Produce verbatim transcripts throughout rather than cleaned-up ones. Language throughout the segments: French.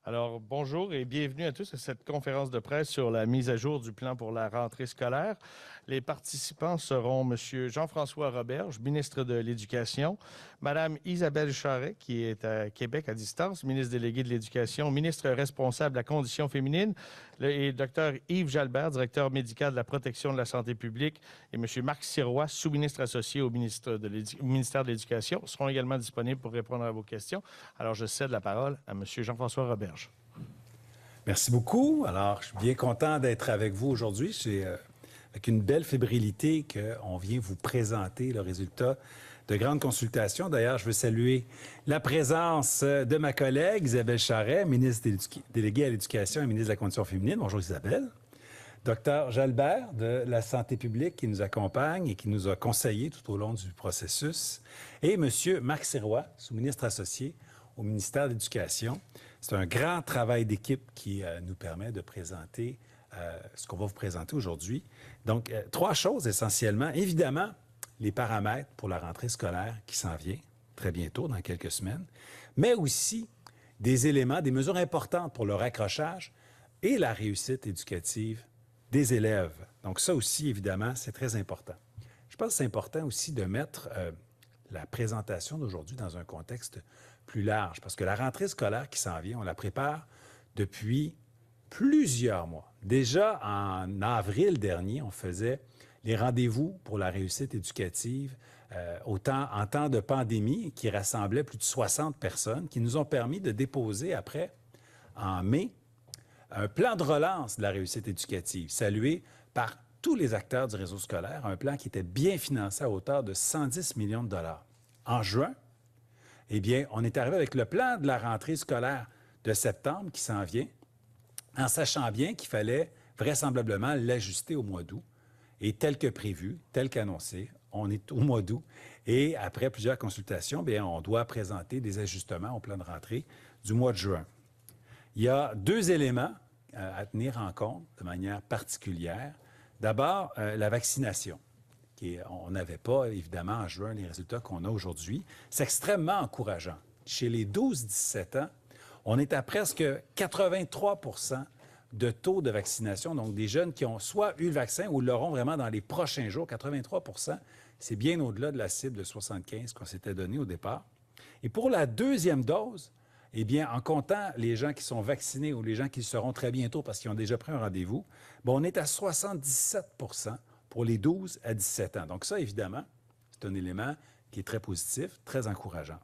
Alors, bonjour et bienvenue à tous à cette conférence de presse sur la mise à jour du plan pour la rentrée scolaire. Les participants seront M. Jean-François Roberge, ministre de l'Éducation, Mme Isabelle Charret, qui est à Québec à distance, ministre déléguée de l'Éducation, ministre responsable de la condition féminine, le- et Dr Yves Jalbert, directeur médical de la protection de la santé publique, et M. Marc Sirois, sous-ministre associé au, ministre de l'Édu- au ministère de l'Éducation, seront également disponibles pour répondre à vos questions. Alors, je cède la parole à M. Jean-François Roberge. Merci beaucoup. Alors, je suis bien content d'être avec vous aujourd'hui. C'est euh, avec une belle fébrilité qu'on vient vous présenter le résultat de grandes consultations. D'ailleurs, je veux saluer la présence de ma collègue Isabelle Charret, ministre déléguée à l'Éducation et ministre de la Condition féminine. Bonjour Isabelle. Docteur Jalbert de la Santé publique qui nous accompagne et qui nous a conseillé tout au long du processus. Et Monsieur Marc Sirois, sous-ministre associé au ministère de l'Éducation. C'est un grand travail d'équipe qui euh, nous permet de présenter euh, ce qu'on va vous présenter aujourd'hui. Donc, euh, trois choses essentiellement. Évidemment, les paramètres pour la rentrée scolaire qui s'en vient très bientôt, dans quelques semaines, mais aussi des éléments, des mesures importantes pour le raccrochage et la réussite éducative des élèves. Donc ça aussi, évidemment, c'est très important. Je pense que c'est important aussi de mettre euh, la présentation d'aujourd'hui dans un contexte plus large, parce que la rentrée scolaire qui s'en vient, on la prépare depuis plusieurs mois. Déjà, en avril dernier, on faisait les rendez-vous pour la réussite éducative euh, au temps, en temps de pandémie qui rassemblaient plus de soixante personnes, qui nous ont permis de déposer après, en mai, un plan de relance de la réussite éducative, salué par tous les acteurs du réseau scolaire, un plan qui était bien financé à hauteur de cent dix millions de dollars. En juin, eh bien, on est arrivé avec le plan de la rentrée scolaire de septembre qui s'en vient, en sachant bien qu'il fallait vraisemblablement l'ajuster au mois d'août. Et tel que prévu, tel qu'annoncé, on est au mois d'août. Et après plusieurs consultations, bien, on doit présenter des ajustements au plan de rentrée du mois de juin. Il y a deux éléments euh, à tenir en compte de manière particulière. D'abord, euh, la vaccination. Qui est, on n'avait pas, évidemment, en juin, les résultats qu'on a aujourd'hui. C'est extrêmement encourageant. Chez les douze dix-sept ans, on est à presque quatre-vingt-trois pour cent de taux de vaccination, donc des jeunes qui ont soit eu le vaccin ou l'auront vraiment dans les prochains jours. quatre-vingt-trois pour cent, c'est bien au-delà de la cible de soixante-quinze qu'on s'était donnée au départ. Et pour la deuxième dose, eh bien, en comptant les gens qui sont vaccinés ou les gens qui le seront très bientôt parce qu'ils ont déjà pris un rendez-vous, bon, on est à soixante-dix-sept pour cent pour les douze à dix-sept ans. Donc ça, évidemment, c'est un élément qui est très positif, très encourageant.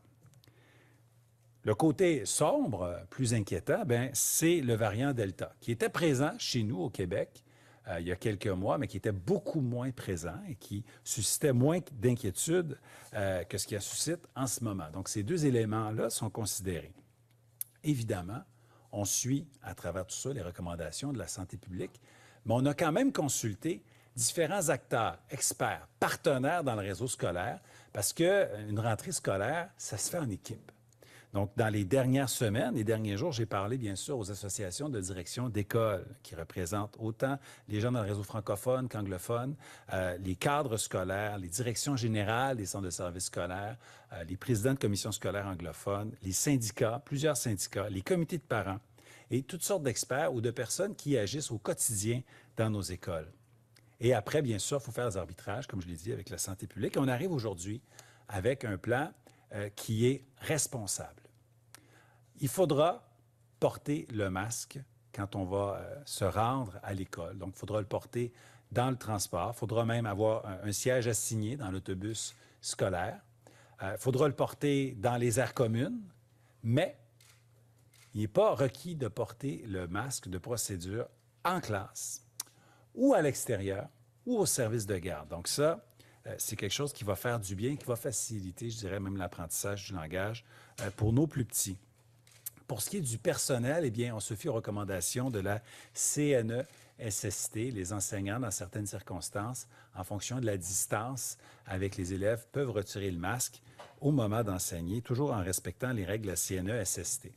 Le côté sombre, plus inquiétant, ben, c'est le variant Delta, qui était présent chez nous au Québec euh, il y a quelques mois, mais qui était beaucoup moins présent et qui suscitait moins d'inquiétude euh, que ce qui a suscite en ce moment. Donc, ces deux éléments-là sont considérés. Évidemment, on suit à travers tout ça les recommandations de la santé publique, mais on a quand même consulté différents acteurs, experts, partenaires dans le réseau scolaire, parce qu'une rentrée scolaire, ça se fait en équipe. Donc, dans les dernières semaines, les derniers jours, j'ai parlé bien sûr aux associations de direction d'école qui représentent autant les gens dans le réseau francophone qu'anglophone, euh, les cadres scolaires, les directions générales des centres de services scolaires, euh, les présidents de commissions scolaires anglophones, les syndicats, plusieurs syndicats, les comités de parents et toutes sortes d'experts ou de personnes qui agissent au quotidien dans nos écoles. Et après, bien sûr, il faut faire des arbitrages, comme je l'ai dit, avec la santé publique. Et on arrive aujourd'hui avec un plan euh, qui est responsable. Il faudra porter le masque quand on va euh, se rendre à l'école. Donc, il faudra le porter dans le transport. Il faudra même avoir un, un siège assigné dans l'autobus scolaire. Il euh, faudra le porter dans les aires communes, mais il n'est pas requis de porter le masque de procédure en classe ou à l'extérieur ou au service de garde. Donc ça, euh, c'est quelque chose qui va faire du bien, qui va faciliter, je dirais, même l'apprentissage du langage euh, pour nos plus petits. Pour ce qui est du personnel, eh bien, on se fie aux recommandations de la C N E S S T. Les enseignants, dans certaines circonstances, en fonction de la distance avec les élèves, peuvent retirer le masque au moment d'enseigner, toujours en respectant les règles de la C N E S S T.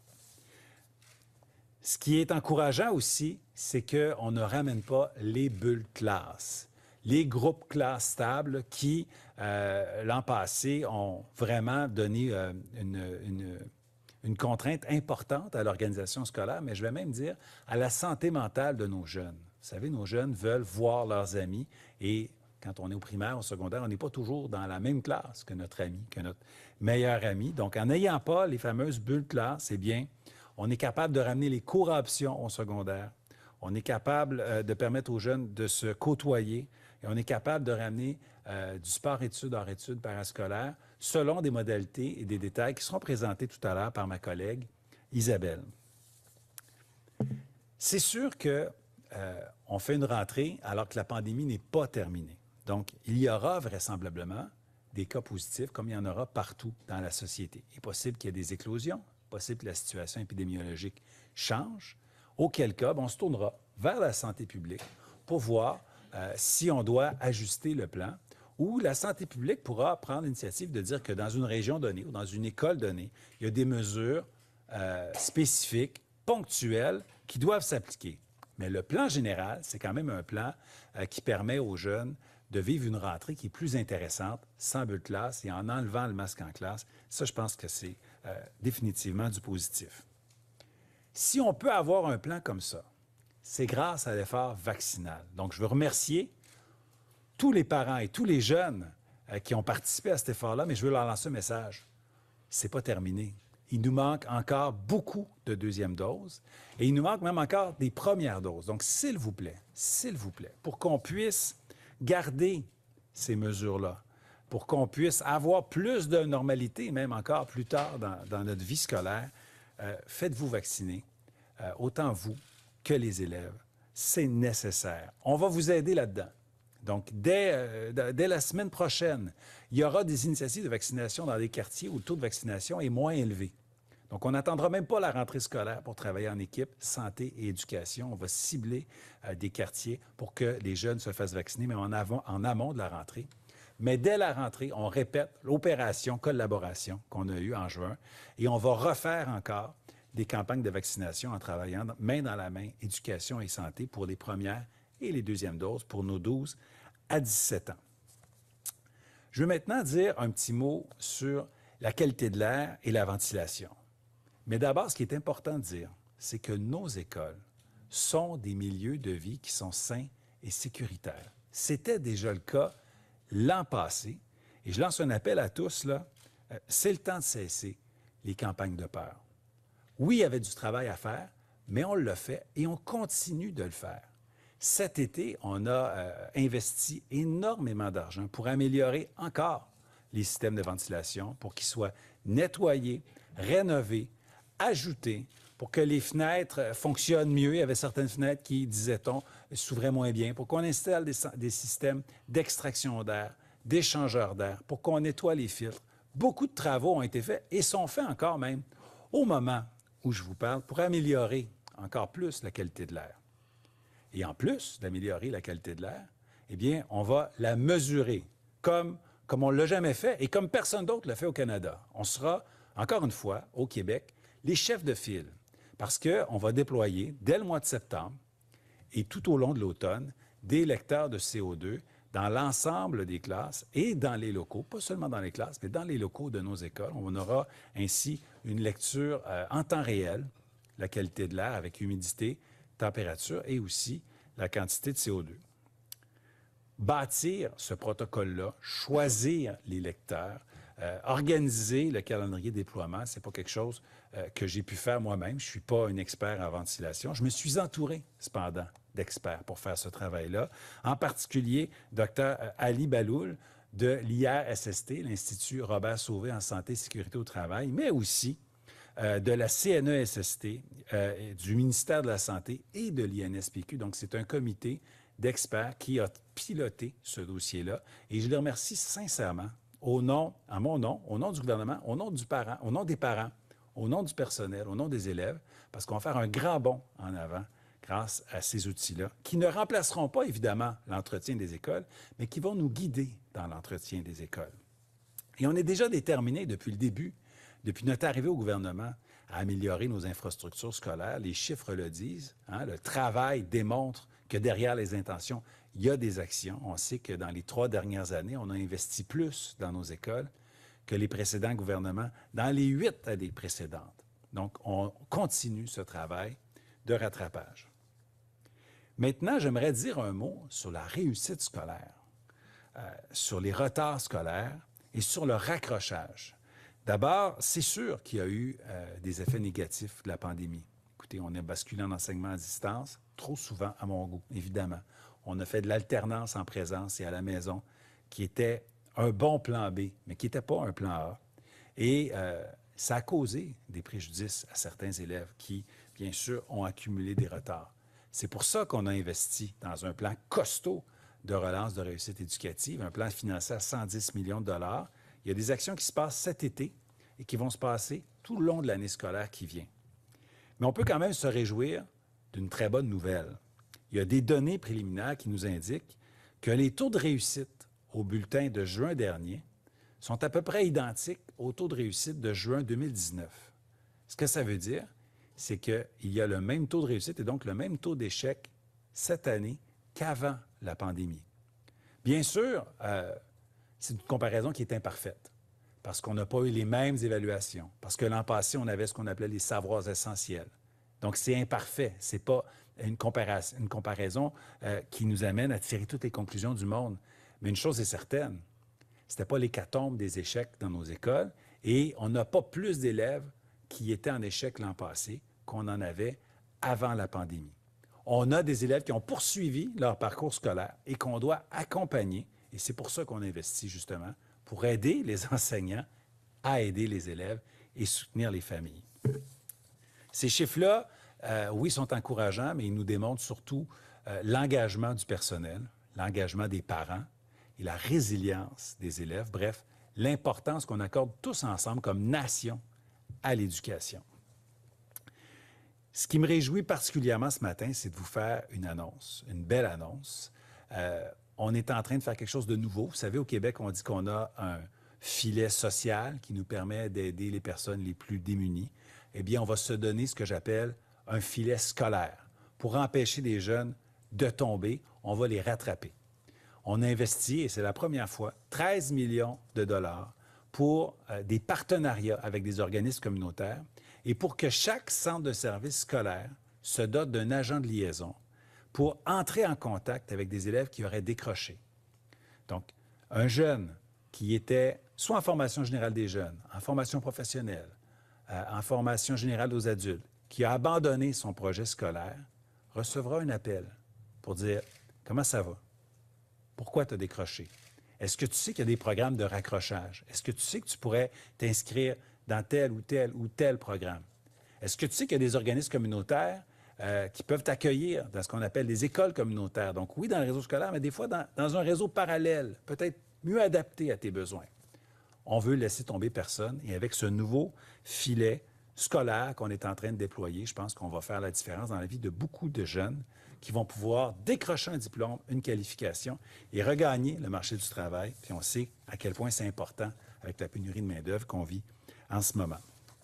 Ce qui est encourageant aussi, c'est qu'on ne ramène pas les bulles classe, les groupes classes stables qui, euh, l'an passé, ont vraiment donné euh, une, une, une contrainte importante à l'organisation scolaire, mais je vais même dire à la santé mentale de nos jeunes. Vous savez, nos jeunes veulent voir leurs amis et quand on est au primaire, au secondaire, on n'est pas toujours dans la même classe que notre ami, que notre meilleur ami. Donc, en n'ayant pas les fameuses bulles classe, eh bien, on est capable de ramener les cours à option au secondaire. On est capable euh, de permettre aux jeunes de se côtoyer et on est capable de ramener euh, du sport-études, hors-études, parascolaires, selon des modalités et des détails qui seront présentés tout à l'heure par ma collègue Isabelle. C'est sûr qu'on euh, fait une rentrée alors que la pandémie n'est pas terminée. Donc, il y aura vraisemblablement des cas positifs comme il y en aura partout dans la société. Il est possible qu'il y ait des éclosions, il est possible que la situation épidémiologique change, auquel cas, bien, on se tournera vers la santé publique pour voir euh, si on doit ajuster le plan ou la santé publique pourra prendre l'initiative de dire que dans une région donnée ou dans une école donnée, il y a des mesures euh, spécifiques, ponctuelles, qui doivent s'appliquer. Mais le plan général, c'est quand même un plan euh, qui permet aux jeunes de vivre une rentrée qui est plus intéressante, sans bulle classe et en enlevant le masque en classe. Ça, je pense que c'est euh, définitivement du positif. Si on peut avoir un plan comme ça, c'est grâce à l'effort vaccinal. Donc, je veux remercier tous les parents et tous les jeunes euh, qui ont participé à cet effort-là, mais je veux leur lancer un message. Ce n'est pas terminé. Il nous manque encore beaucoup de deuxièmes doses et il nous manque même encore des premières doses. Donc, s'il vous plaît, s'il vous plaît, pour qu'on puisse garder ces mesures-là, pour qu'on puisse avoir plus de normalité, même encore plus tard dans, dans notre vie scolaire, euh, faites-vous vacciner, euh, autant vous que les élèves. C'est nécessaire. On va vous aider là-dedans. Donc, dès, euh, dès la semaine prochaine, il y aura des initiatives de vaccination dans des quartiers où le taux de vaccination est moins élevé. Donc, on n'attendra même pas la rentrée scolaire pour travailler en équipe, santé et éducation. On va cibler euh, des quartiers pour que les jeunes se fassent vacciner, même en, avant, en amont de la rentrée. Mais dès la rentrée, on répète l'opération collaboration qu'on a eue en juin et on va refaire encore des campagnes de vaccination en travaillant main dans la main, éducation et santé pour les premières et les deuxièmes doses pour nos douze à dix-sept ans. Je veux maintenant dire un petit mot sur la qualité de l'air et la ventilation. Mais d'abord, ce qui est important de dire, c'est que nos écoles sont des milieux de vie qui sont sains et sécuritaires. C'était déjà le cas l'an passé, et je lance un appel à tous, là, euh, c'est le temps de cesser les campagnes de peur. Oui, il y avait du travail à faire, mais on l'a fait et on continue de le faire. Cet été, on a euh, investi énormément d'argent pour améliorer encore les systèmes de ventilation, pour qu'ils soient nettoyés, rénovés, ajoutés, pour que les fenêtres fonctionnent mieux. Il y avait certaines fenêtres qui, disait-on, s'ouvraient moins bien, pour qu'on installe des, des systèmes d'extraction d'air, d'échangeurs d'air, pour qu'on nettoie les filtres. Beaucoup de travaux ont été faits et sont faits encore même au moment où je vous parle pour améliorer encore plus la qualité de l'air. Et en plus d'améliorer la qualité de l'air, eh bien, on va la mesurer comme, comme on ne l'a jamais fait et comme personne d'autre le fait au Canada. On sera, encore une fois, au Québec, les chefs de file parce qu'on va déployer, dès le mois de septembre et tout au long de l'automne, des lecteurs de C O deux dans l'ensemble des classes et dans les locaux, pas seulement dans les classes, mais dans les locaux de nos écoles. On aura ainsi une lecture euh, en temps réel, la qualité de l'air avec humidité, température et aussi la quantité de C O deux. Bâtir ce protocole-là, choisir les lecteurs, euh, organiser le calendrier de déploiement, ce n'est pas quelque chose euh, que j'ai pu faire moi-même. Je ne suis pas un expert en ventilation. Je me suis entouré, cependant, d'experts pour faire ce travail-là, en particulier Dr Ali Baloul de l'I R S S T, l'Institut Robert Sauvé en santé et sécurité au travail, mais aussi Euh, de la C N E S S T, euh, du ministère de la Santé et de l'I N S P Q. Donc, c'est un comité d'experts qui a piloté ce dossier-là. Et je les remercie sincèrement, au nom, à mon nom, au nom du gouvernement, au nom du parent, au nom des parents, au nom du personnel, au nom des élèves, parce qu'on va faire un grand bond en avant grâce à ces outils-là, qui ne remplaceront pas, évidemment, l'entretien des écoles, mais qui vont nous guider dans l'entretien des écoles. Et on est déjà déterminé depuis le début, depuis notre arrivée au gouvernement, à améliorer nos infrastructures scolaires. Les chiffres le disent. Hein, le travail démontre que derrière les intentions, il y a des actions. On sait que dans les trois dernières années, on a investi plus dans nos écoles que les précédents gouvernements, dans les huit années précédentes. Donc, on continue ce travail de rattrapage. Maintenant, j'aimerais dire un mot sur la réussite scolaire, euh, sur les retards scolaires et sur le raccrochage. D'abord, c'est sûr qu'il y a eu euh, des effets négatifs de la pandémie. Écoutez, on est basculé en enseignement à distance, trop souvent à mon goût, évidemment. On a fait de l'alternance en présence et à la maison, qui était un bon plan B, mais qui n'était pas un plan A. Et euh, ça a causé des préjudices à certains élèves qui, bien sûr, ont accumulé des retards. C'est pour ça qu'on a investi dans un plan costaud de relance de réussite éducative, un plan financé à cent dix millions de dollars. Il y a des actions qui se passent cet été et qui vont se passer tout le long de l'année scolaire qui vient. Mais on peut quand même se réjouir d'une très bonne nouvelle. Il y a des données préliminaires qui nous indiquent que les taux de réussite au bulletin de juin dernier sont à peu près identiques au taux de réussite de juin deux mille dix-neuf. Ce que ça veut dire, c'est qu'il y a le même taux de réussite et donc le même taux d'échec cette année qu'avant la pandémie. Bien sûr, euh, c'est une comparaison qui est imparfaite parce qu'on n'a pas eu les mêmes évaluations, parce que l'an passé, on avait ce qu'on appelait les savoirs essentiels. Donc, c'est imparfait. Ce n'est pas une comparaison, une comparaison euh, qui nous amène à tirer toutes les conclusions du monde. Mais une chose est certaine, ce n'était pas l'hécatombe des échecs dans nos écoles et on n'a pas plus d'élèves qui étaient en échec l'an passé qu'on en avait avant la pandémie. On a des élèves qui ont poursuivi leur parcours scolaire et qu'on doit accompagner, et c'est pour ça qu'on investit justement, pour aider les enseignants à aider les élèves et soutenir les familles. Ces chiffres-là, euh, oui, sont encourageants, mais ils nous démontrent surtout euh, l'engagement du personnel, l'engagement des parents et la résilience des élèves, bref, l'importance qu'on accorde tous ensemble comme nation à l'éducation. Ce qui me réjouit particulièrement ce matin, c'est de vous faire une annonce, une belle annonce. Euh, on est en train de faire quelque chose de nouveau. Vous savez, au Québec, on dit qu'on a un filet social qui nous permet d'aider les personnes les plus démunies. Eh bien, on va se donner ce que j'appelle un filet scolaire. Pour empêcher les jeunes de tomber, on va les rattraper. On a investi, et c'est la première fois, treize millions de dollars pour euh, des partenariats avec des organismes communautaires et pour que chaque centre de service scolaire se dote d'un agent de liaison pour entrer en contact avec des élèves qui auraient décroché. Donc, un jeune qui était soit en formation générale des jeunes, en formation professionnelle, euh, en formation générale aux adultes, qui a abandonné son projet scolaire, recevra un appel pour dire « Comment ça va? Pourquoi tu as décroché? Est-ce que tu sais qu'il y a des programmes de raccrochage? Est-ce que tu sais que tu pourrais t'inscrire dans tel ou tel ou tel programme? Est-ce que tu sais qu'il y a des organismes communautaires euh, qui peuvent t'accueillir dans ce qu'on appelle des écoles communautaires? Donc oui, dans le réseau scolaire, mais des fois dans, dans un réseau parallèle, peut-être mieux adapté à tes besoins. On veut laisser tomber personne et avec ce nouveau filet scolaire qu'on est en train de déployer, je pense qu'on va faire la différence dans la vie de beaucoup de jeunes qui vont pouvoir décrocher un diplôme, une qualification et regagner le marché du travail. Puis on sait à quel point c'est important avec la pénurie de main-d'œuvre qu'on vit en ce moment.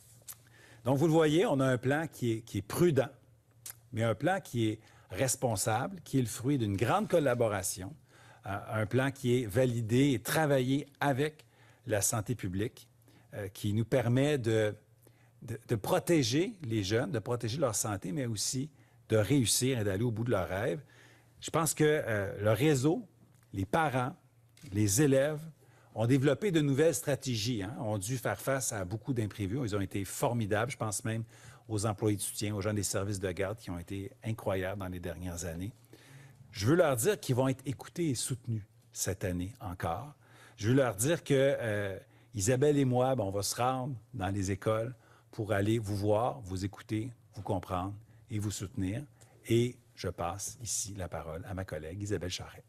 Donc, vous le voyez, on a un plan qui est, qui est prudent, mais un plan qui est responsable, qui est le fruit d'une grande collaboration, euh, un plan qui est validé et travaillé avec la santé publique, euh, qui nous permet de, de, de protéger les jeunes, de protéger leur santé, mais aussi de réussir et d'aller au bout de leurs rêves. Je pense que euh, le réseau, les parents, les élèves ont développé de nouvelles stratégies, hein, ont dû faire face à beaucoup d'imprévus. Ils ont été formidables. Je pense même aux employés de soutien, aux gens des services de garde qui ont été incroyables dans les dernières années. Je veux leur dire qu'ils vont être écoutés et soutenus cette année encore. Je veux leur dire que euh, Isabelle et moi, ben, on va se rendre dans les écoles pour aller vous voir, vous écouter, vous comprendre et vous soutenir. Et je passe ici la parole à ma collègue Isabelle Charret.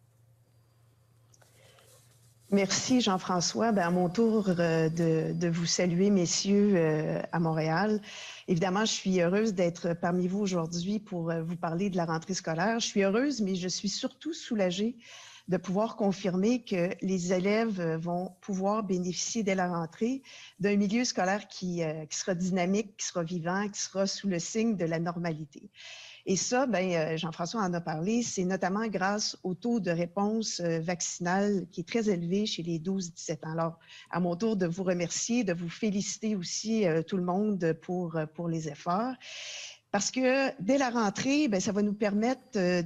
Merci Jean-François. Ben, à mon tour euh, de, de vous saluer, messieurs, euh, à Montréal. Évidemment, je suis heureuse d'être parmi vous aujourd'hui pour euh, vous parler de la rentrée scolaire. Je suis heureuse, mais je suis surtout soulagée de pouvoir confirmer que les élèves vont pouvoir bénéficier dès la rentrée d'un milieu scolaire qui, euh, qui sera dynamique, qui sera vivant, qui sera sous le signe de la normalité. Et ça, ben, Jean-François en a parlé, c'est notamment grâce au taux de réponse vaccinale qui est très élevé chez les douze dix-sept ans. Alors, à mon tour de vous remercier, de vous féliciter aussi euh, tout le monde pour, pour les efforts. Parce que dès la rentrée, bien, ça va nous permettre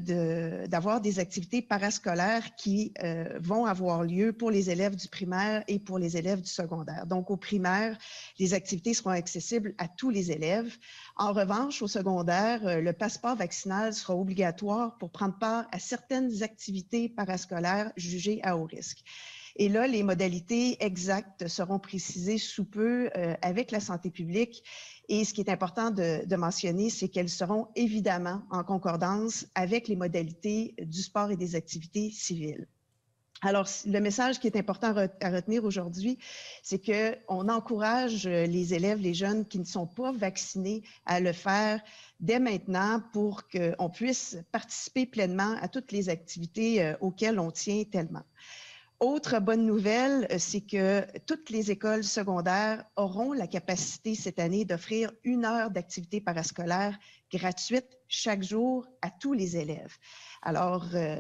de, d'avoir des activités parascolaires qui euh, vont avoir lieu pour les élèves du primaire et pour les élèves du secondaire. Donc, au primaire, les activités seront accessibles à tous les élèves. En revanche, au secondaire, le passeport vaccinal sera obligatoire pour prendre part à certaines activités parascolaires jugées à haut risque. Et là, les modalités exactes seront précisées sous peu euh, avec la santé publique. Et ce qui est important de, de mentionner, c'est qu'elles seront évidemment en concordance avec les modalités du sport et des activités civiles. Alors, le message qui est important à retenir aujourd'hui, c'est qu'on encourage les élèves, les jeunes qui ne sont pas vaccinés à le faire dès maintenant pour qu'on puisse participer pleinement à toutes les activités auxquelles on tient tellement. Autre bonne nouvelle, c'est que toutes les écoles secondaires auront la capacité cette année d'offrir une heure d'activité parascolaire gratuite chaque jour à tous les élèves. Alors, euh,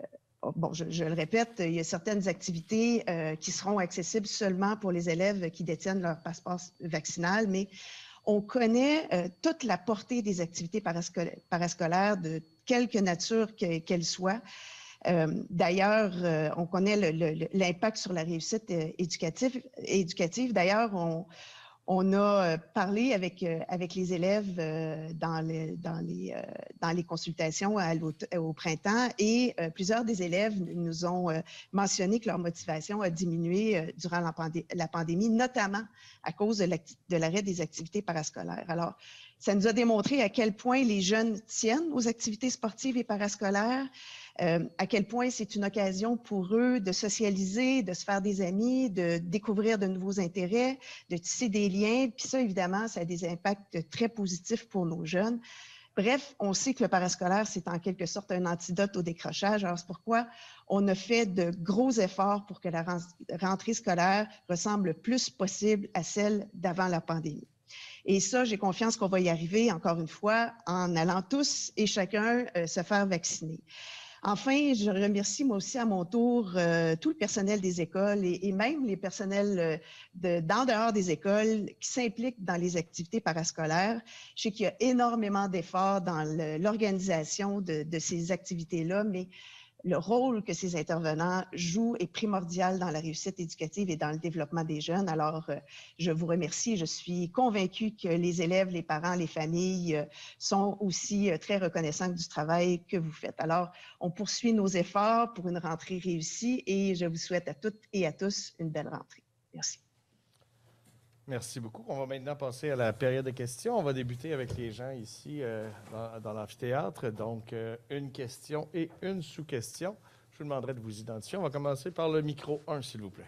bon, je, je le répète, il y a certaines activités euh, qui seront accessibles seulement pour les élèves qui détiennent leur passeport vaccinal, mais on connaît euh, toute la portée des activités parascolaires, parascolaires de quelque nature que, qu'elles soient. Euh, D'ailleurs, euh, on connaît l'impact sur la réussite euh, éducative. éducative. D'ailleurs, on, on a parlé avec, euh, avec les élèves euh, dans, le, dans, les, euh, dans les consultations à au printemps et euh, plusieurs des élèves nous ont euh, mentionné que leur motivation a diminué euh, durant la, pandé la pandémie, notamment à cause de l'arrêt des activités parascolaires. Alors, ça nous a démontré à quel point les jeunes tiennent aux activités sportives et parascolaires, Euh, à quel point c'est une occasion pour eux de socialiser, de se faire des amis, de découvrir de nouveaux intérêts, de tisser des liens. Puis ça, évidemment, ça a des impacts très positifs pour nos jeunes. Bref, on sait que le parascolaire, c'est en quelque sorte un antidote au décrochage. Alors, c'est pourquoi on a fait de gros efforts pour que la rentrée scolaire ressemble le plus possible à celle d'avant la pandémie. Et ça, j'ai confiance qu'on va y arriver, encore une fois, en allant tous et chacun euh, se faire vacciner. Enfin, je remercie moi aussi à mon tour euh, tout le personnel des écoles et, et même les personnels euh, de, d'en dehors des écoles qui s'impliquent dans les activités parascolaires. Je sais qu'il y a énormément d'efforts dans l'organisation de, de ces activités-là, mais le rôle que ces intervenants jouent est primordial dans la réussite éducative et dans le développement des jeunes. Alors, euh, je vous remercie. Je suis convaincue que les élèves, les parents, les familles euh, sont aussi euh, très reconnaissants du travail que vous faites. Alors, on poursuit nos efforts pour une rentrée réussie et je vous souhaite à toutes et à tous une belle rentrée. Merci. Merci beaucoup. On va maintenant passer à la période de questions. On va débuter avec les gens ici euh, dans, dans l'amphithéâtre. Donc, euh, une question et une sous-question. Je vous demanderai de vous identifier. On va commencer par le micro un, s'il vous plaît.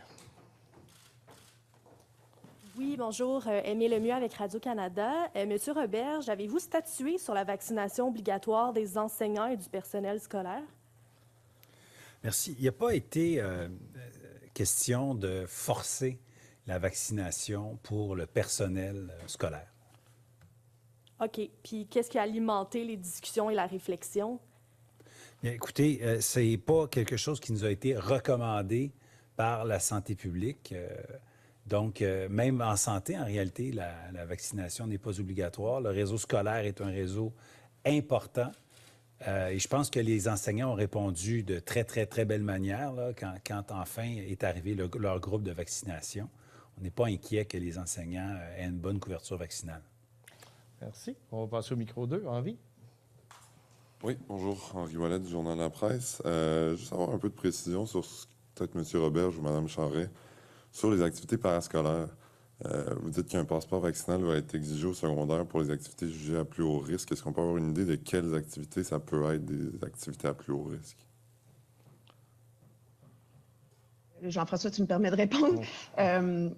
Oui, bonjour. Euh, Aimée Lemieux avec Radio-Canada. Euh, Monsieur Roberge, avez-vous statué sur la vaccination obligatoire des enseignants et du personnel scolaire? Merci. Il n'y a pas été euh, question de forcer la vaccination pour le personnel scolaire. OK. Puis qu'est-ce qui a alimenté les discussions et la réflexion? Bien, écoutez, euh, ce n'est pas quelque chose qui nous a été recommandé par la santé publique. Euh, donc, euh, même en santé, en réalité, la, la vaccination n'est pas obligatoire. Le réseau scolaire est un réseau important. Euh, et je pense que les enseignants ont répondu de très, très, très belle manière là, quand, quand enfin est arrivé le, leur groupe de vaccination. On n'est pas inquiet que les enseignants aient une bonne couverture vaccinale. Merci. On va passer au micro deux. Henri? Oui, bonjour. Henri Ouellet du Journal La Presse. Euh, juste avoir un peu de précision sur peut-être M. Roberge ou Mme Charret sur les activités parascolaires. Euh, vous dites qu'un passeport vaccinal va être exigé au secondaire pour les activités jugées à plus haut risque. Est-ce qu'on peut avoir une idée de quelles activités ça peut être des activités à plus haut risque? Jean-François, tu me permets de répondre. Oui. Euh,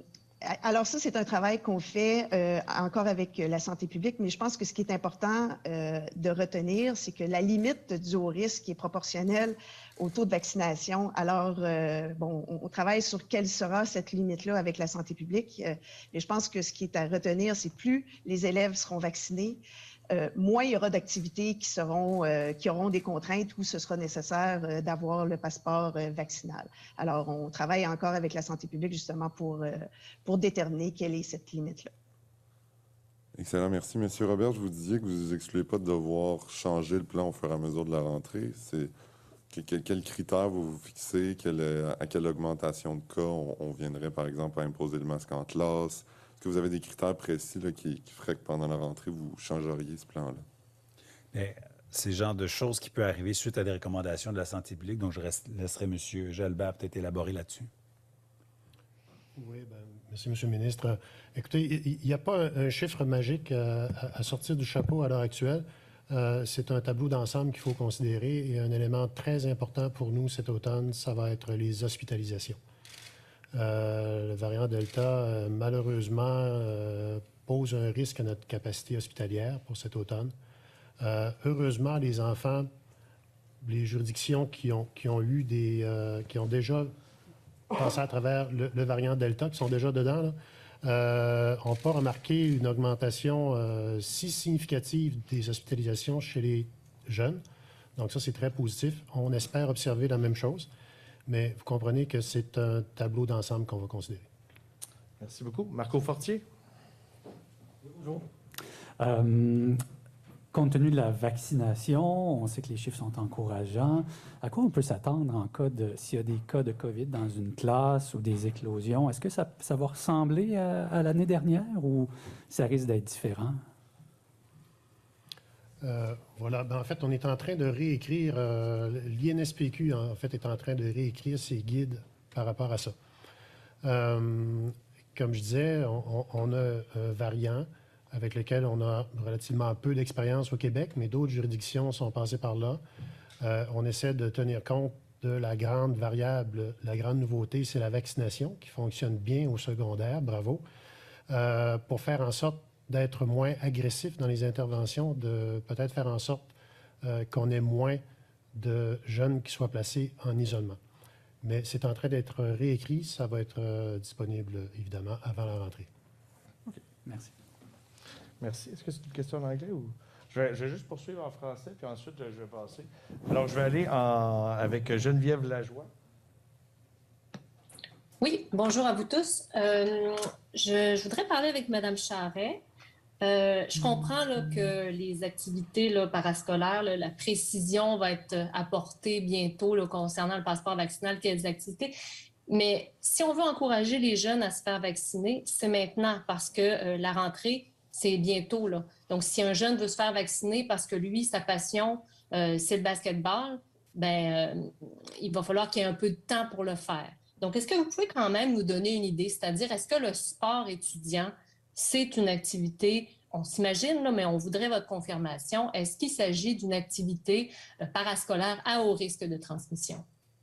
Alors ça, c'est un travail qu'on fait euh, encore avec la santé publique, mais je pense que ce qui est important euh, de retenir, c'est que la limite du haut risque est proportionnelle au taux de vaccination. Alors, euh, bon, on, on travaille sur quelle sera cette limite-là avec la santé publique, euh, et je pense que ce qui est à retenir, c'est plus les élèves seront vaccinés, Euh, moins il y aura d'activités qui seront, euh, qui auront des contraintes où ce sera nécessaire euh, d'avoir le passeport euh, vaccinal. Alors, on travaille encore avec la santé publique justement pour, euh, pour déterminer quelle est cette limite-là. Excellent, merci. Monsieur Robert, je vous disais que vous excluez pas de devoir changer le plan au fur et à mesure de la rentrée. C'est quels quel critères vous vous fixez? Quelle, à quelle augmentation de cas on, on viendrait, par exemple, à imposer le masque en classe? Est-ce que vous avez des critères précis là, qui, qui feraient que pendant la rentrée, vous changeriez ce plan-là? Mais c'est le genre de choses qui peut arriver suite à des recommandations de la santé publique. Donc, je reste, laisserai M. Jalbert peut-être élaborer là-dessus. Oui, bien, merci, M. le ministre. Écoutez, il n'y a pas un, un chiffre magique à, à sortir du chapeau à l'heure actuelle. Euh, c'est un tableau d'ensemble qu'il faut considérer et un élément très important pour nous cet automne, ça va être les hospitalisations. Euh, le variant Delta, euh, malheureusement, euh, pose un risque à notre capacité hospitalière pour cet automne. Euh, heureusement, les enfants, les juridictions qui ont, qui ont eu des, euh, qui ont déjà passé à travers le, le variant Delta, qui sont déjà dedans, là, euh, n'ont pas remarqué une augmentation euh, si significative des hospitalisations chez les jeunes. Donc ça, c'est très positif. On espère observer la même chose. Mais vous comprenez que c'est un tableau d'ensemble qu'on va considérer. Merci beaucoup. Marco Fortier. Bonjour. Euh, compte tenu de la vaccination, on sait que les chiffres sont encourageants. À quoi on peut s'attendre en cas de, s'il y a des cas de COVID dans une classe ou des éclosions? Est-ce que ça, ça va ressembler à, à l'année dernière ou ça risque d'être différent? Euh, voilà. Ben, en fait, on est en train de réécrire, euh, l'I N S P Q, en fait, est en train de réécrire ses guides par rapport à ça. Euh, comme je disais, on, on a un variant avec lequel on a relativement peu d'expérience au Québec, mais d'autres juridictions sont passées par là. Euh, on essaie de tenir compte de la grande variable, la grande nouveauté, c'est la vaccination qui fonctionne bien au secondaire, bravo, euh, pour faire en sorte d'être moins agressif dans les interventions, de peut-être faire en sorte euh, qu'on ait moins de jeunes qui soient placés en isolement. Mais c'est en train d'être réécrit. Ça va être euh, disponible, évidemment, avant la rentrée. OK. Merci. Merci. Est-ce que c'est une question en anglais ou... Je vais, je vais juste poursuivre en français, puis ensuite, je, je vais passer. Alors, je vais aller en, avec Geneviève Lajoie. Oui, bonjour à vous tous. Euh, je, je voudrais parler avec Mme Charret. Euh, je comprends là, que les activités là, parascolaires, là, la précision va être apportée bientôt là, concernant le passeport vaccinal, quelles activités. Mais si on veut encourager les jeunes à se faire vacciner, c'est maintenant parce que euh, la rentrée, c'est bientôt. Là. Donc, si un jeune veut se faire vacciner parce que lui, sa passion, euh, c'est le basketball, ben, euh, il va falloir qu'il y ait un peu de temps pour le faire. Donc, est-ce que vous pouvez quand même nous donner une idée? C'est-à-dire, est-ce que le sport étudiant, c'est une activité, on s'imagine, là, mais on voudrait votre confirmation. Est-ce qu'il s'agit d'une activité euh, parascolaire à haut risque de transmission?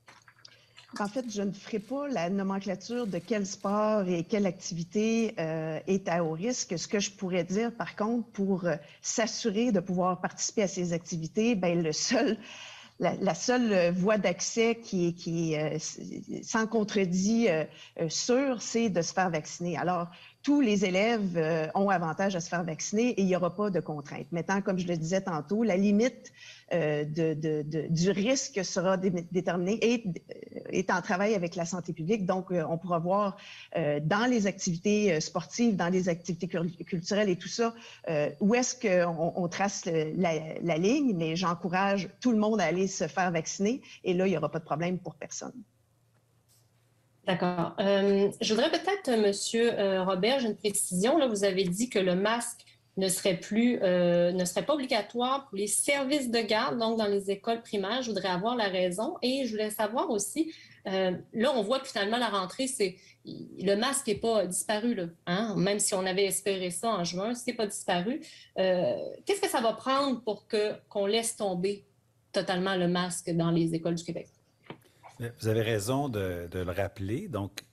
En fait, je ne ferai pas la nomenclature de quel sport et quelle activité euh, est à haut risque. Ce que je pourrais dire, par contre, pour euh, s'assurer de pouvoir participer à ces activités, bien, le seul... La, la seule voie d'accès qui est, qui est euh, sans contredit euh, euh, sûr, c'est de se faire vacciner. Alors, tous les élèves euh, ont avantage à se faire vacciner et il n'y aura pas de contraintes. Maintenant, comme je le disais tantôt, la limite euh, de, de, de, du risque sera dé déterminée et est en travail avec la santé publique. Donc, euh, on pourra voir euh, dans les activités sportives, dans les activités culturelles et tout ça, euh, où est-ce qu'on on trace le, la, la ligne, mais j'encourage tout le monde à aller se faire vacciner et là, il n'y aura pas de problème pour personne. D'accord. Euh, je voudrais peut-être, Monsieur euh, Robert, j'ai une précision. Là, vous avez dit que le masque ne serait plus, euh, ne serait pas obligatoire pour les services de garde, donc dans les écoles primaires. Je voudrais avoir la raison et je voulais savoir aussi, euh, là, on voit que finalement la rentrée, c'est le masque n'est pas disparu, là, hein? Même si on avait espéré ça en juin, c'est pas disparu. Euh, qu'est-ce que ça va prendre pour que qu'on laisse tomber totalement le masque dans les écoles du Québec? Vous avez raison de, de le rappeler. Donc,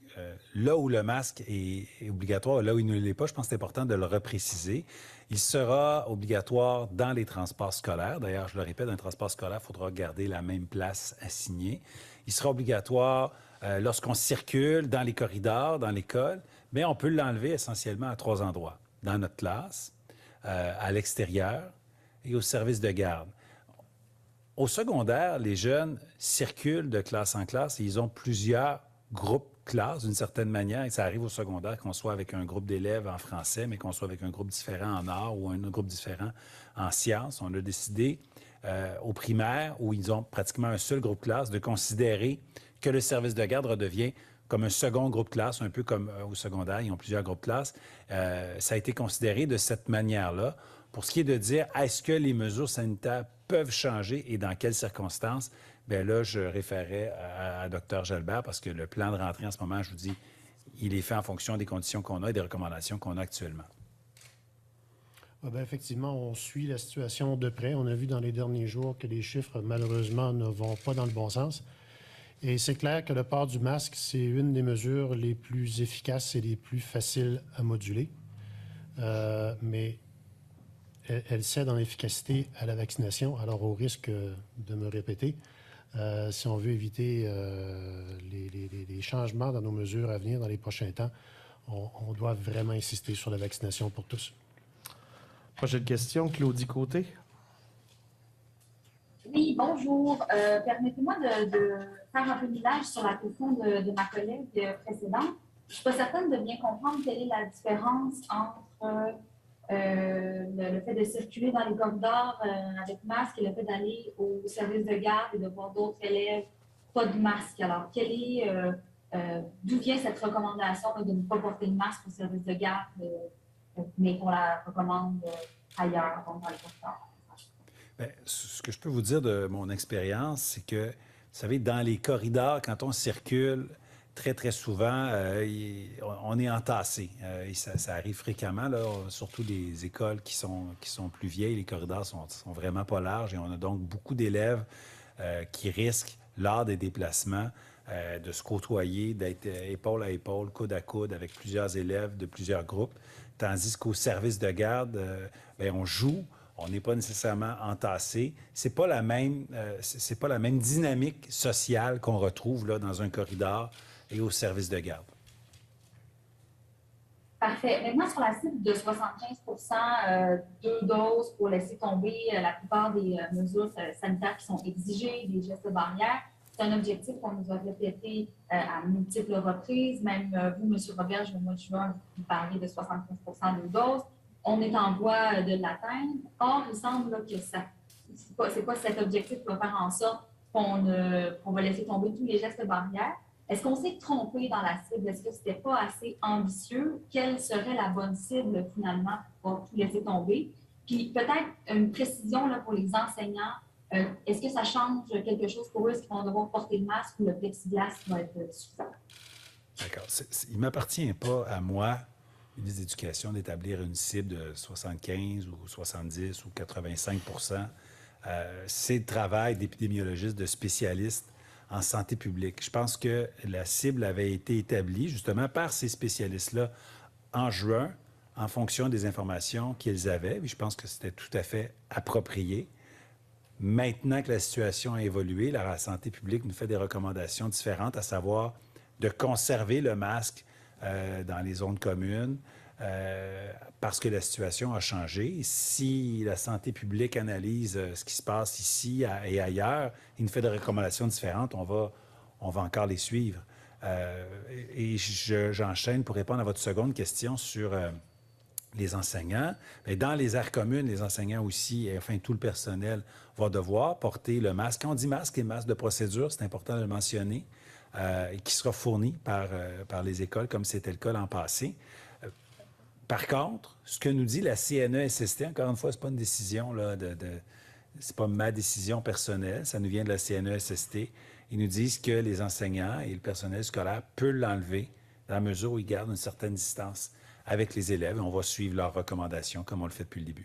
euh, là où le masque est, est obligatoire, là où il ne l'est pas, je pense que c'est important de le repréciser. Il sera obligatoire dans les transports scolaires. D'ailleurs, je le répète, dans les transports scolaires, il faudra garder la même place assignée. Il sera obligatoire euh, lorsqu'on circule dans les corridors, dans l'école, mais on peut l'enlever essentiellement à trois endroits. Dans notre classe, euh, à l'extérieur et au service de garde. Au secondaire, les jeunes circulent de classe en classe et ils ont plusieurs groupes classes d'une certaine manière. Et ça arrive au secondaire qu'on soit avec un groupe d'élèves en français, mais qu'on soit avec un groupe différent en arts ou un groupe différent en sciences. On a décidé euh, au primaire, où ils ont pratiquement un seul groupe classe, de considérer que le service de garde redevient comme un second groupe classe, un peu comme euh, au secondaire, ils ont plusieurs groupes classes. Euh, ça a été considéré de cette manière-là. Pour ce qui est de dire, est-ce que les mesures sanitaires peuvent changer et dans quelles circonstances? Bien là, je référais à, à Dr Jalbert parce que le plan de rentrée en ce moment, je vous dis, il est fait en fonction des conditions qu'on a et des recommandations qu'on a actuellement. Ah bien, effectivement, on suit la situation de près. On a vu dans les derniers jours que les chiffres, malheureusement, ne vont pas dans le bon sens. Et c'est clair que le port du masque, c'est une des mesures les plus efficaces et les plus faciles à moduler. Euh, mais elle, elle cède en efficacité à la vaccination. Alors, au risque de me répéter, euh, si on veut éviter euh, les, les, les changements dans nos mesures à venir dans les prochains temps, on, on doit vraiment insister sur la vaccination pour tous. Prochaine question, Claudie Côté. Oui, bonjour. Euh, permettez-moi de, de faire un peu de village sur la question de, de ma collègue précédente. Je ne suis pas certaine de bien comprendre quelle est la différence entre euh, le, le fait de circuler dans les corridors euh, avec masque et le fait d'aller au service de garde et de voir d'autres élèves pas de masque. Alors, quelle est, euh, euh, d'où vient cette recommandation là, de ne pas porter de masque au service de garde, euh, mais qu'on la recommande euh, ailleurs, donc dans les corridors? Bien, ce que je peux vous dire de mon expérience, c'est que, vous savez, dans les corridors, quand on circule, très, très souvent, euh, il, on est entassé. Euh, et ça, ça arrive fréquemment, là, surtout les écoles qui sont, qui sont plus vieilles. Les corridors sont, sont vraiment pas larges et on a donc beaucoup d'élèves euh, qui risquent, lors des déplacements, euh, de se côtoyer, d'être épaule à épaule, coude à coude avec plusieurs élèves de plusieurs groupes. Tandis qu'au service de garde, euh, bien, on joue. On n'est pas nécessairement entassé. C'est pas la même, euh, c'est pas la même dynamique sociale qu'on retrouve là, dans un corridor et au service de garde. Parfait. Maintenant, sur la cible de soixante-quinze pour cent euh, deux doses pour laisser tomber euh, la plupart des euh, mesures sanitaires qui sont exigées, des gestes barrières, c'est un objectif qu'on nous a répété euh, à multiples reprises. Même euh, vous, M. Roberge, au mois de juin, vous parlez de soixante-quinze pour cent deux doses. On est en voie de l'atteindre. Or, il semble là, que ça, c'est pas, c'est pas cet objectif qui va faire en sorte qu'on, euh, qu'on va laisser tomber tous les gestes barrières. Est-ce qu'on s'est trompé dans la cible? Est-ce que ce n'était pas assez ambitieux? Quelle serait la bonne cible, finalement, pour tout laisser tomber? Puis peut-être une précision là, pour les enseignants. Euh, est-ce que ça change quelque chose pour eux? Est-ce qu'ils vont devoir porter le masque ou le plexiglas va être suffisant? D'accord. C'est, c'est, il ne m'appartient pas à moi, ministre de l'Éducation, d'établir une cible de soixante-quinze ou soixante-dix ou quatre-vingt-cinq pour cent. Euh, c'est le travail d'épidémiologistes, de spécialistes en santé publique. Je pense que la cible avait été établie justement par ces spécialistes-là en juin, en fonction des informations qu'ils avaient. Et je pense que c'était tout à fait approprié. Maintenant que la situation a évolué, la santé publique nous fait des recommandations différentes, à savoir de conserver le masque euh, dans les zones communes, Euh, parce que la situation a changé. Si la santé publique analyse euh, ce qui se passe ici à, et ailleurs, il nous fait des recommandations différentes, on va, on va encore les suivre. Euh, et je, j'enchaîne pour répondre à votre seconde question sur euh, les enseignants. Mais dans les aires communes, les enseignants aussi, et enfin tout le personnel, va devoir porter le masque. Quand on dit masque, les masques de procédure, c'est important de le mentionner, euh, qui sera fourni par, euh, par les écoles, comme c'était le cas l'an passé. Par contre, ce que nous dit la C N E S S T, encore une fois, ce n'est pas une décision, là, de, de, c'est pas ma décision personnelle, ça nous vient de la C N E S S T. Ils nous disent que les enseignants et le personnel scolaire peuvent l'enlever dans la mesure où ils gardent une certaine distance avec les élèves. On va suivre leurs recommandations comme on le fait depuis le début.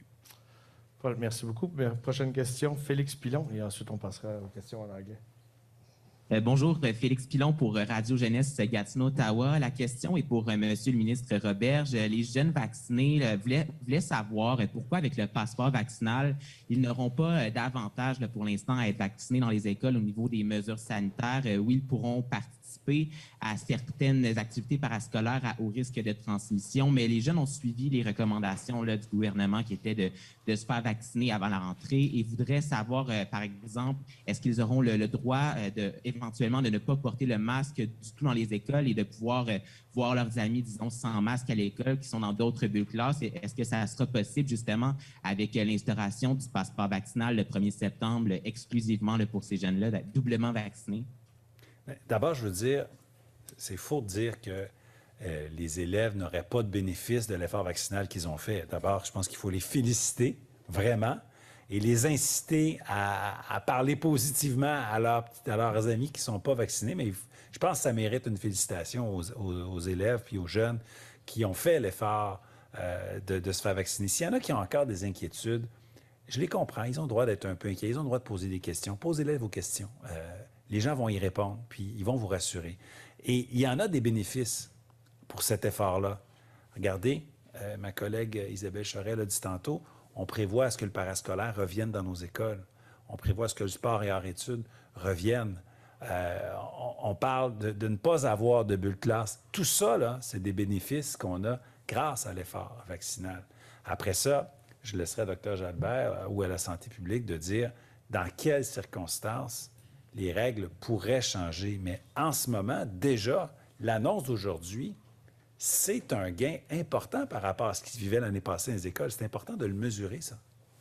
Paul, merci beaucoup. Prochaine question, Félix Pilon, et ensuite on passera aux questions en anglais. Euh, bonjour, Félix Pilon pour Radio Jeunesse Gatineau, Ottawa. La question est pour euh, Monsieur le ministre Roberge. Les jeunes vaccinés euh, voulaient, voulaient savoir euh, pourquoi, avec le passeport vaccinal, ils n'auront pas euh, d'avantage là, pour l'instant à être vaccinés dans les écoles au niveau des mesures sanitaires, euh, où ils pourront participer à certaines activités parascolaires à haut risque de transmission. Mais les jeunes ont suivi les recommandations là, du gouvernement qui étaient de, de se faire vacciner avant la rentrée et voudraient savoir, euh, par exemple, est-ce qu'ils auront le, le droit euh, de éventuellement de ne pas porter le masque du tout dans les écoles et de pouvoir euh, voir leurs amis, disons, sans masque à l'école qui sont dans d'autres bulles classes. Est-ce que ça sera possible, justement, avec euh, l'instauration du passeport vaccinal le premier septembre, là, exclusivement là, pour ces jeunes-là, d'être doublement vaccinés? D'abord, je veux dire, c'est faux de dire que euh, les élèves n'auraient pas de bénéfice de l'effort vaccinal qu'ils ont fait. D'abord, je pense qu'il faut les féliciter, vraiment, et les inciter à, à parler positivement à, leur, à leurs amis qui ne sont pas vaccinés. Mais je pense que ça mérite une félicitation aux, aux, aux élèves puis aux jeunes qui ont fait l'effort euh, de, de se faire vacciner. S'il y en a qui ont encore des inquiétudes, je les comprends. Ils ont le droit d'être un peu inquiets. Ils ont le droit de poser des questions. Posez-les vos questions. Euh, les gens vont y répondre, puis ils vont vous rassurer. Et il y en a des bénéfices pour cet effort-là. Regardez, euh, ma collègue Isabelle Charest l'a dit tantôt, on prévoit à ce que le parascolaire revienne dans nos écoles. On prévoit à ce que le sport et hors-études reviennent. Euh, on, on parle de, de ne pas avoir de bulle classe. Tout ça, là, c'est des bénéfices qu'on a grâce à l'effort vaccinal. Après ça, je laisserai à Dr Jalbert euh, ou à la santé publique de dire dans quelles circonstances les règles pourraient changer. Mais en ce moment, déjà, l'annonce d'aujourd'hui, c'est un gain important par rapport à ce qui se vivait l'année passée dans les écoles. C'est important de le mesurer, ça.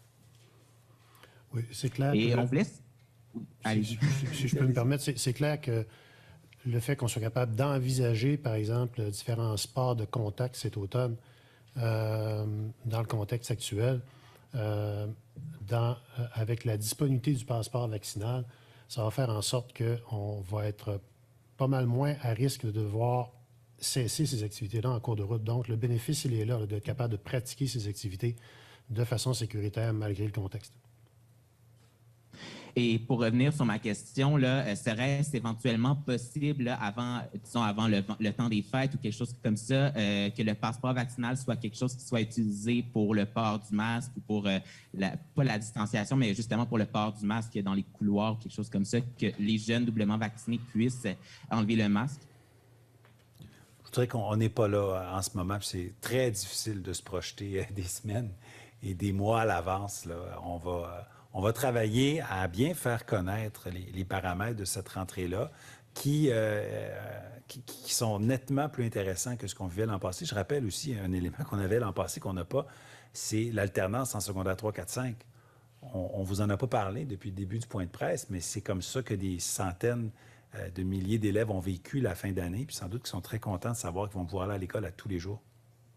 Oui, c'est clair. Et que... on laisse... Si, si, si je peux me permettre, c'est, c'est clair que le fait qu'on soit capable d'envisager, par exemple, différents sports de contact cet automne, euh, dans le contexte actuel, euh, dans, euh, avec la disponibilité du passeport vaccinal, ça va faire en sorte qu'on va être pas mal moins à risque de devoir cesser ces activités-là en cours de route. Donc, le bénéfice, il est là, là d'être capable de pratiquer ces activités de façon sécuritaire malgré le contexte. Et pour revenir sur ma question, là, serait-ce éventuellement possible, là, avant, disons, avant le, le temps des fêtes ou quelque chose comme ça, euh, que le passeport vaccinal soit quelque chose qui soit utilisé pour le port du masque ou pour, euh, la, pas la distanciation, mais justement pour le port du masque dans les couloirs, quelque chose comme ça, que les jeunes doublement vaccinés puissent enlever le masque? Je dirais qu'on n'est pas là en ce moment. C'est très difficile de se projeter des semaines et des mois à l'avance. Là. On va... On va travailler à bien faire connaître les, les paramètres de cette rentrée-là qui, euh, qui, qui sont nettement plus intéressants que ce qu'on vivait l'an passé. Je rappelle aussi un élément qu'on avait l'an passé qu'on n'a pas, c'est l'alternance en secondaire trois, quatre, cinq. On ne vous en a pas parlé depuis le début du point de presse, mais c'est comme ça que des centaines euh, de milliers d'élèves ont vécu la fin d'année, puis sans doute qu'ils sont très contents de savoir qu'ils vont pouvoir aller à l'école à tous les jours.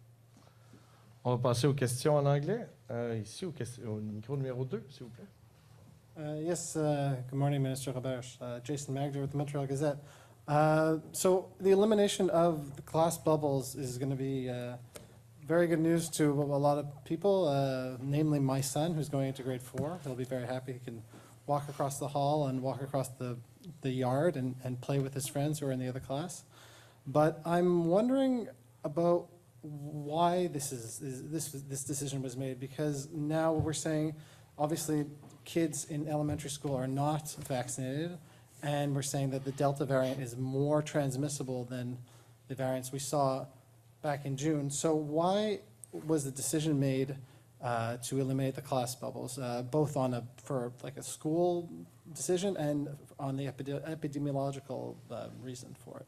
On va passer aux questions en anglais. Uh, ici, au, au micro numéro deux, s'il vous plaît. Uh, yes, uh, good morning, Minister Roberge. Uh, Jason Magder with the Montreal Gazette. Uh, so the elimination of the class bubbles is going to be uh, very good news to a lot of people, uh, namely my son, who's going into grade four. He'll be very happy. He can walk across the hall and walk across the, the yard and, and play with his friends who are in the other class. But I'm wondering about why this is, is this this decision was made, because now we're saying obviously kids in elementary school are not vaccinated, and we're saying that the Delta variant is more transmissible than the variants we saw back in June. So why was the decision made uh, to eliminate the class bubbles, uh, both on a for like a school decision and on the epide epidemiological uh, reason for it?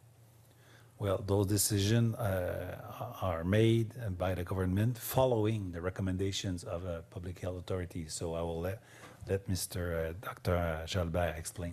Well, those decisions uh, are made by the government following the recommendations of uh, public health authorities. So I will let, let Mister Uh, Doctor Jalbert explain.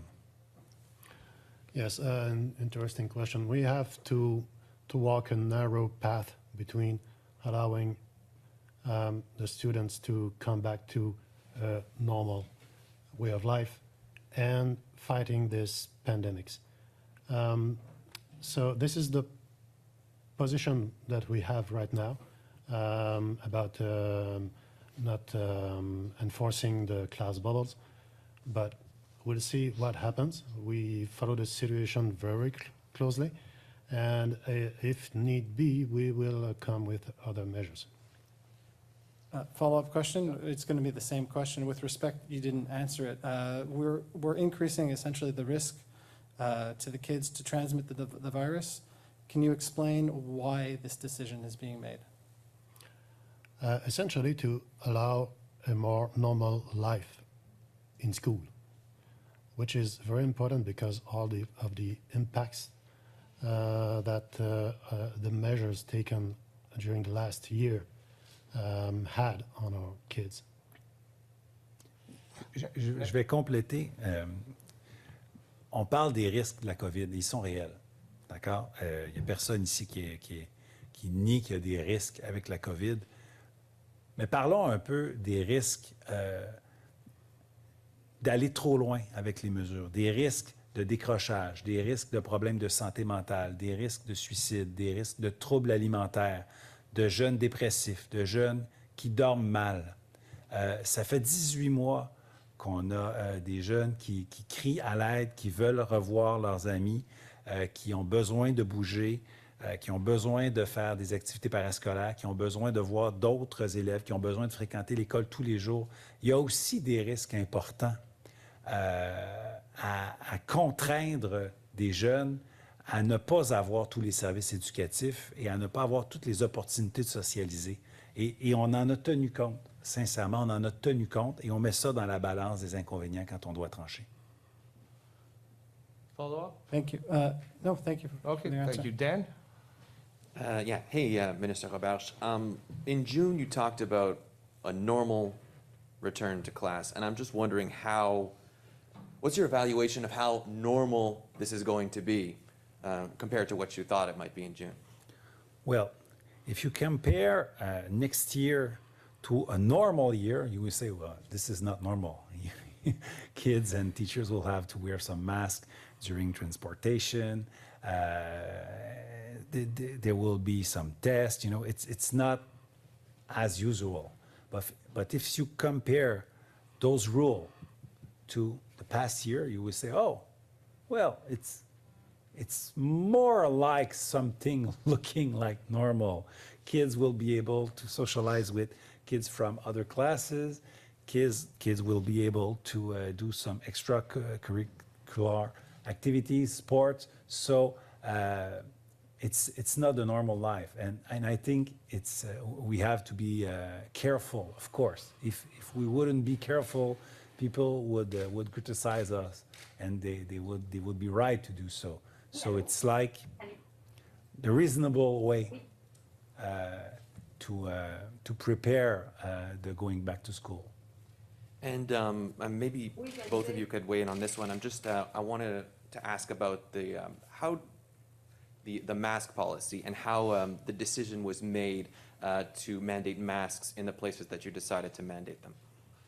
Yes, uh, an interesting question. We have to, to walk a narrow path between allowing um, the students to come back to a normal way of life and fighting these pandemics. Um, So this is the position that we have right now um, about um, not um, enforcing the class bubbles, but we'll see what happens. We follow the situation very cl- closely, and uh, if need be, we will uh, come with other measures. Uh, Follow-up question. It's going to be the same question. With respect, you didn't answer it. Uh, We're, we're increasing essentially the risk uh, to the kids to transmit the, the virus. Can you explain why this decision is being made? Uh, essentially to allow a more normal life in school, which is very important because all the, of the impacts uh, that uh, uh, the measures taken during the last year um, had on our kids. Je, je- je vais compléter. Euh, on parle des risques de la COVID. Ils sont réels. D'accord? Il n'y a personne ici qui, est- qui, est- qui nie qu'il y a des risques avec la COVID. Mais parlons un peu des risques euh, d'aller trop loin avec les mesures, des risques de décrochage, des risques de problèmes de santé mentale, des risques de suicide, des risques de troubles alimentaires, de jeunes dépressifs, de jeunes qui dorment mal. Euh, ça fait dix-huit mois qu'on a euh, des jeunes qui, qui crient à l'aide, qui veulent revoir leurs amis, euh, qui ont besoin de bouger, euh, qui ont besoin de faire des activités parascolaires, qui ont besoin de voir d'autres élèves, qui ont besoin de fréquenter l'école tous les jours. Il y a aussi des risques importants euh, à, à contraindre des jeunes à ne pas avoir tous les services éducatifs et à ne pas avoir toutes les opportunités de socialiser. Et, et on en a tenu compte, sincèrement, on en a tenu compte et on met ça dans la balance des inconvénients quand on doit trancher. Follow-up? Thank you. Uh, No, thank you for Okay, the answer. thank you. Dan? Uh, yeah. Hey, uh, Minister Roberge. Um, in June, you talked about a normal return to class, and I'm just wondering how, what's your evaluation of how normal this is going to be uh, compared to what you thought it might be in June? Well, if you compare uh, next year to a normal year, you will say, well, this is not normal. Kids and teachers will have to wear some masks during transportation. Uh, th- th- there will be some tests. You know, it's it's not as usual. But f- but if you compare those rules to the past year, you will say, oh, well, it's it's more like something looking like normal. Kids will be able to socialize with kids from other classes. Kids, kids will be able to uh, do some extracurricular activities, sports. So uh, it's it's not a normal life, and and I think it's uh, we have to be uh, careful. Of course, if if we wouldn't be careful, people would uh, would criticize us, and they, they would they would be right to do so. So it's like the reasonable way uh, to uh, to prepare uh, the going back to school. And um, uh, maybe both of you could weigh in on this one. I'm just, uh, I wanted to ask about the, um, how the, the mask policy and how um, the decision was made uh, to mandate masks in the places that you decided to mandate them.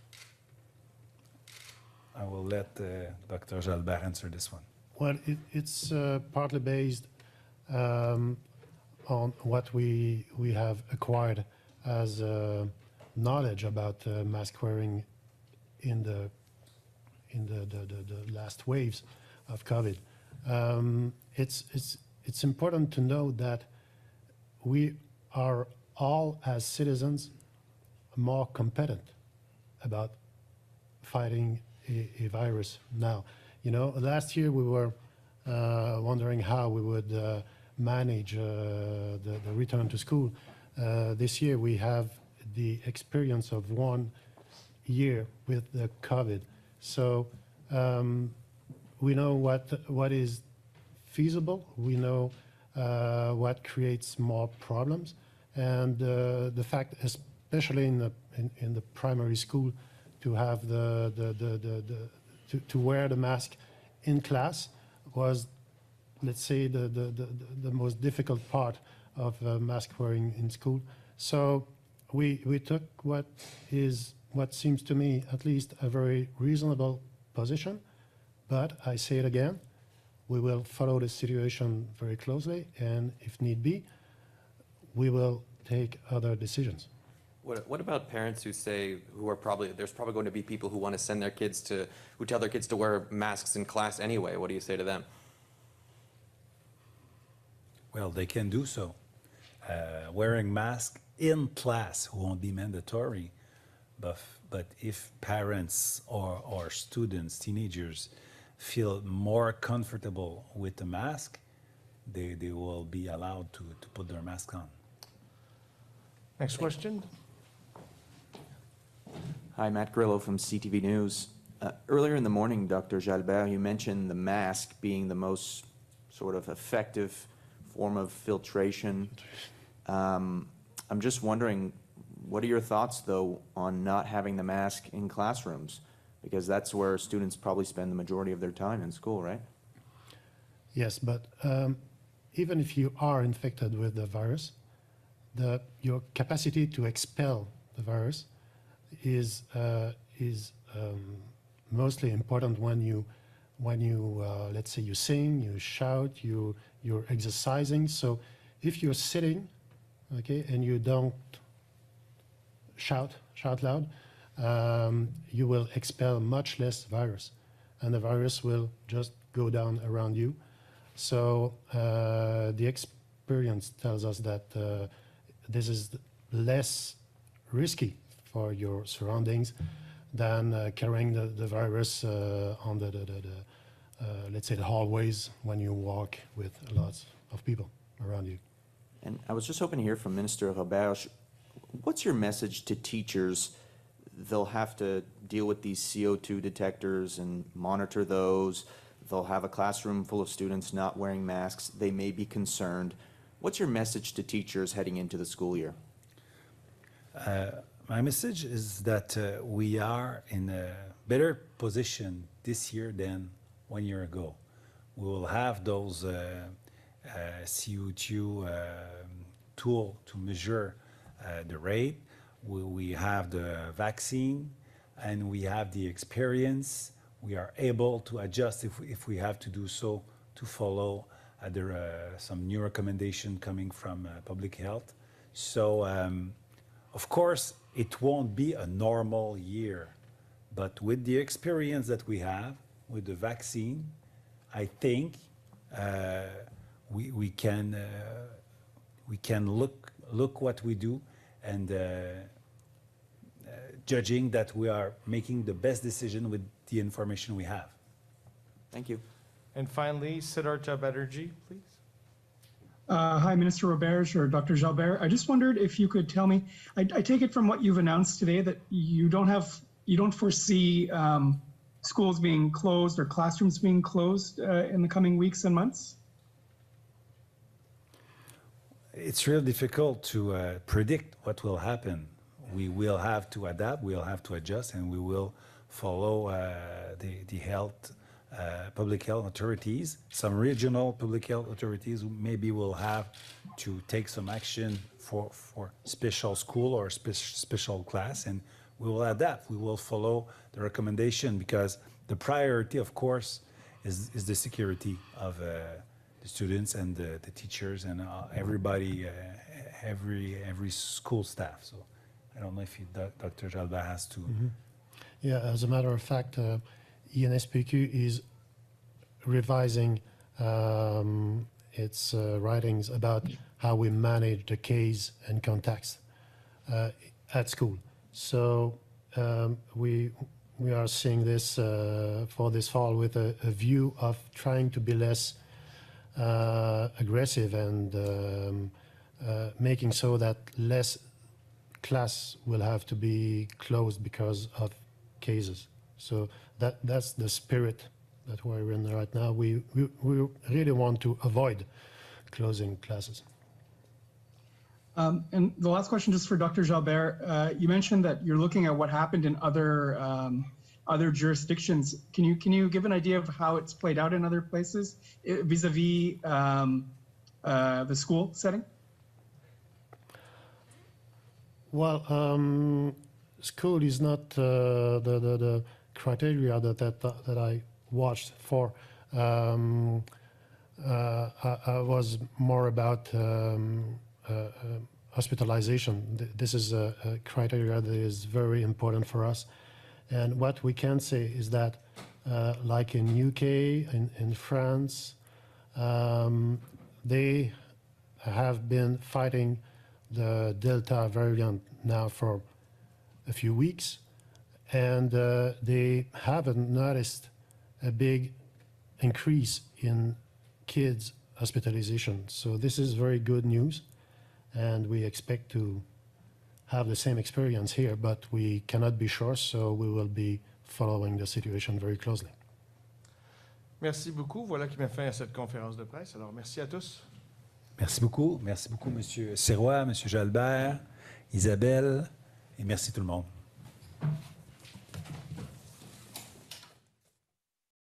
I will let uh, Doctor Jalbert answer this one. Well, it, it's uh, partly based um, on what we we have acquired as uh, knowledge about uh, mask wearing in the in the, the, the, the last waves of COVID. Um, it's it's it's important to know that we are all as citizens more competent about fighting a, a virus now. You know, last year we were uh, wondering how we would uh, manage uh, the, the return to school. Uh, this year we have the experience of one year with the COVID. So um, we know what what is feasible. We know uh, what creates more problems. And uh, the fact, especially in the in, in the primary school, to have the the the, the, the to, to wear the mask in class was, let's say, the the, the, the most difficult part of uh, mask wearing in school. So we we took what is what seems to me at least a very reasonable position, but I say it again, we will follow the situation very closely, and if need be, we will take other decisions. What, what about parents who say, who are probably, there's probably going to be people who want to send their kids to, who tell their kids to wear masks in class anyway? What do you say to them? Well, they can do so. Uh, wearing mask in class won't be mandatory, but, but if parents or, or students, teenagers, feel more comfortable with the mask, they, they will be allowed to, to put their mask on. Next question. Hi, Matt Grillo from C T V News. Uh, earlier in the morning, Doctor Jalbert, you mentioned the mask being the most sort of effective form of filtration. Um, I'm just wondering, what are your thoughts, though, on not having the mask in classrooms? Because that's where students probably spend the majority of their time in school, right? Yes, but um, even if you are infected with the virus, the, your capacity to expel the virus is uh, is um, mostly important when you when you uh, let's say you sing, you shout, you you're exercising. So if you're sitting, okay, and you don't shout shout loud, um, you will expel much less virus, and the virus will just go down around you. So uh, the experience tells us that uh, this is less risky for your surroundings than uh, carrying the, the virus uh, on the, the, the, the uh, let's say, the hallways when you walk with lots of people around you. And I was just hoping to hear from Minister Roberge, what's your message to teachers? They'll have to deal with these C O two detectors and monitor those. They'll have a classroom full of students not wearing masks. They may be concerned. What's your message to teachers heading into the school year? Uh, my message is that uh, we are in a better position this year than one year ago. We will have those uh, uh, C O two uh, tool to measure uh, the rate. We, we have the vaccine and we have the experience. We are able to adjust if we, if we have to do so to follow uh, there uh, some new recommendation coming from uh, public health. So um, of course it won't be a normal year, but with the experience that we have with the vaccine, I think uh, we, we can uh, we can look look what we do and uh, uh, judging that we are making the best decision with the information we have. Thank you. And finally, Siddhartha Banerjee, please. Uh, hi, Minister Roberge or Doctor Jalbert. I just wondered if you could tell me, I, I take it from what you've announced today that you don't have, you don't foresee um, schools being closed or classrooms being closed uh, in the coming weeks and months? It's real difficult to uh, predict what will happen. We will have to adapt, we'll have to adjust, and we will follow uh, the, the health, uh, public health authorities. Some regional public health authorities maybe will have to take some action for, for special school or spe special class, and we will adapt. We will follow the recommendation because the priority, of course, is, is the security of uh, the students and the, the teachers and uh, everybody, uh, every, every school staff. So I don't know if you, Doctor Jalbert has to. Mm-hmm. Yeah, as a matter of fact, uh, I N S P Q is revising um, its uh, writings about how we manage the case and contacts uh, at school. So um, we we are seeing this uh, for this fall with a, a view of trying to be less uh, aggressive and um, uh, making so that less class will have to be closed because of cases. So that that's the spirit that we're in right now. We, we, we really want to avoid closing classes. Um, and the last question just for Doctor Jalbert, uh, you mentioned that you're looking at what happened in other um, other jurisdictions. Can you can you give an idea of how it's played out in other places vis-a-vis um, uh, the school setting? Well, um, school is not uh, the, the the criteria that that that I watched for. Um, uh, I, I was more about um, uh, hospitalization. Th- This is a, a criteria that is very important for us. And what we can say is that, uh, like in U K, in, in France, um, they have been fighting the Delta variant now for a few weeks, and uh, they haven't noticed a big increase in kids' hospitalization. So this is very good news, and we expect to have the same experience here, but we cannot be sure, so we will be following the situation very closely. Merci beaucoup. Voilà qui met fin à cette conférence de presse. Alors, merci à tous. Merci beaucoup. Merci beaucoup, M. Sirois, M. Jalbert, Isabelle, et merci tout le monde.